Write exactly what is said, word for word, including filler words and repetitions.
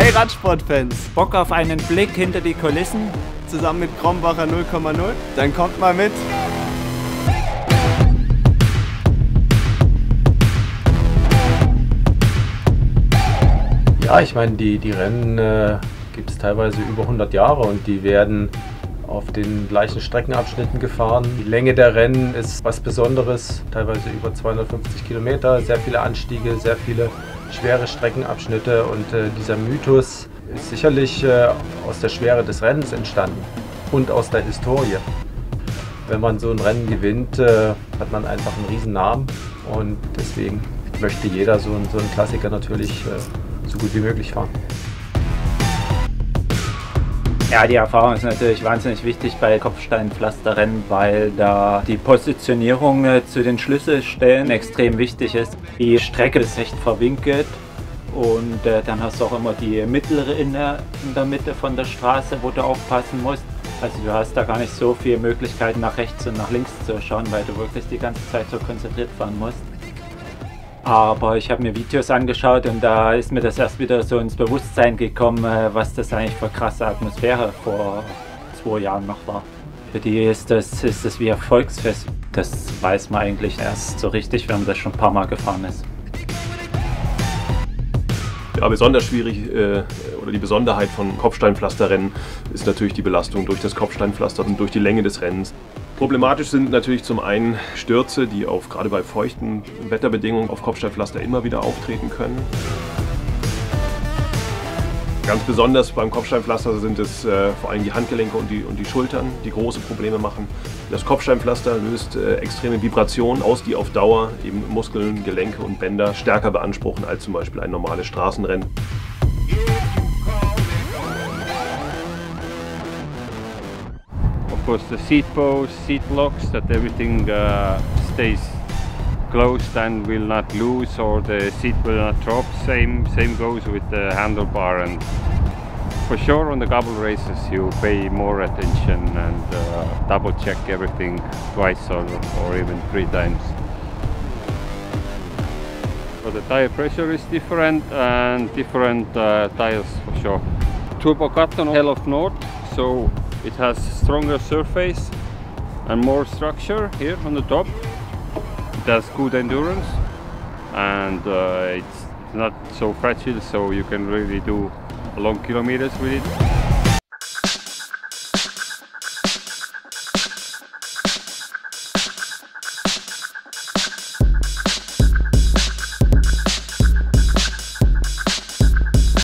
Hey Radsportfans! Bock auf einen Blick hinter die Kulissen? Zusammen mit Krombacher null Komma null? Dann kommt mal mit! Ja, ich meine, die, die Rennen äh, gibt es teilweise über hundert Jahre und die werden auf den gleichen Streckenabschnitten gefahren. Die Länge der Rennen ist was Besonderes, teilweise über zweihundertfünfzig Kilometer, sehr viele Anstiege, sehr viele schwere Streckenabschnitte und äh, dieser Mythos ist sicherlich äh, aus der Schwere des Rennens entstanden und aus der Historie. Wenn man so ein Rennen gewinnt, äh, hat man einfach einen riesen Namen und deswegen möchte jeder so, ein, so einen Klassiker natürlich äh, so gut wie möglich fahren. Ja, die Erfahrung ist natürlich wahnsinnig wichtig bei Kopfsteinpflasterrennen, weil da die Positionierung äh, zu den Schlüsselstellen extrem wichtig ist. Die Strecke ist recht verwinkelt und äh, dann hast du auch immer die mittlere in der, in der Mitte von der Straße, wo du aufpassen musst. Also du hast da gar nicht so viele Möglichkeiten nach rechts und nach links zu schauen, weil du wirklich die ganze Zeit so konzentriert fahren musst. Aber ich habe mir Videos angeschaut und da ist mir das erst wieder so ins Bewusstsein gekommen, was das eigentlich für krasse Atmosphäre vor zwei Jahren noch war. Für die ist das, ist das wie ein Volksfest. Das weiß man eigentlich erst so richtig, wenn man das schon ein paar Mal gefahren ist. Ja, besonders schwierig äh, oder die Besonderheit von Kopfsteinpflasterrennen ist natürlich die Belastung durch das Kopfsteinpflaster und durch die Länge des Rennens. Problematisch sind natürlich zum einen Stürze, die auf, gerade bei feuchten Wetterbedingungen auf Kopfsteinpflaster immer wieder auftreten können. Ganz besonders beim Kopfsteinpflaster sind es äh, vor allem die Handgelenke und die, und die Schultern, die große Probleme machen. Das Kopfsteinpflaster löst äh, extreme Vibrationen aus, die auf Dauer eben Muskeln, Gelenke und Bänder stärker beanspruchen als zum Beispiel ein normales Straßenrennen. Of course, the seat posts, seat locks, that everything uh, stays closed and will not loose, or the seat will not drop. Same, same goes with the handlebar, and for sure on the couple races you pay more attention and uh, double check everything twice or, or even three times. So the tire pressure is different and different uh, tires for sure. Turbo Cotton Hell of North, so it has stronger surface and more structure here on the top. It has good endurance and uh, it's not so fragile, so you can really do long kilometers with it.